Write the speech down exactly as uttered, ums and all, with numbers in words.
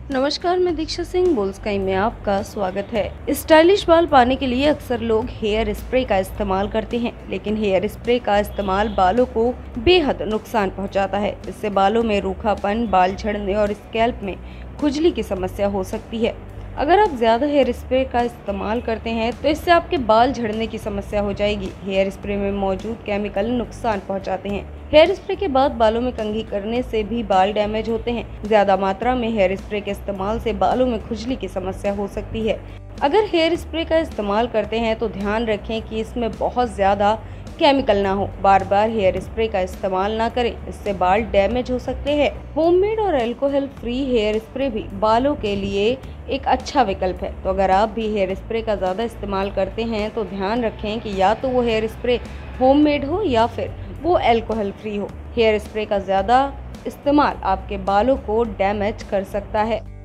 नमस्कार, मैं दीक्षा सिंह बोल स्काई में आपका स्वागत है। स्टाइलिश बाल पाने के लिए अक्सर लोग हेयर स्प्रे का इस्तेमाल करते हैं, लेकिन हेयर स्प्रे का इस्तेमाल बालों को बेहद नुकसान पहुंचाता है। इससे बालों में रूखापन, बाल झड़ने और स्कैल्प में खुजली की समस्या हो सकती है। अगर आप ज्यादा हेयर स्प्रे का इस्तेमाल करते हैं तो इससे आपके बाल झड़ने की समस्या हो जाएगी। हेयर स्प्रे में मौजूद केमिकल नुकसान पहुंचाते हैं। हेयर स्प्रे के बाद बालों में कंघी करने से भी बाल डैमेज होते हैं। ज्यादा मात्रा में हेयर स्प्रे के इस्तेमाल से बालों में खुजली की समस्या हो सकती है। अगर हेयर स्प्रे का इस्तेमाल करते हैं तो ध्यान रखें कि इसमें बहुत ज्यादा केमिकल ना हो। बार बार हेयर स्प्रे का इस्तेमाल ना करें, इससे बाल डैमेज हो सकते हैं। होममेड और अल्कोहल फ्री हेयर स्प्रे भी बालों के लिए एक अच्छा विकल्प है। तो अगर आप भी हेयर स्प्रे का ज़्यादा इस्तेमाल करते हैं तो ध्यान रखें कि या तो वो हेयर स्प्रे होममेड हो या फिर वो अल्कोहल फ्री हो। हेयर स्प्रे का ज़्यादा इस्तेमाल आपके बालों को डैमेज कर सकता है।